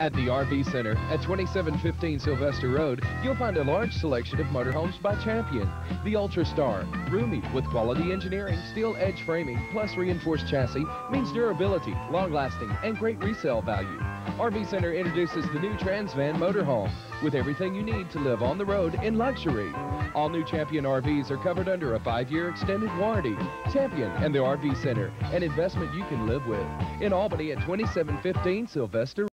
At the RV Center at 2715 Sylvester Road, you'll find a large selection of motorhomes by Champion. The Ultra Star, roomy with quality engineering, steel edge framing, plus reinforced chassis, means durability, long-lasting, and great resale value. RV Center introduces the new Trans Van motorhome with everything you need to live on the road in luxury. All new Champion RVs are covered under a 5-year extended warranty. Champion and the RV Center, an investment you can live with. In Albany at 2715 Sylvester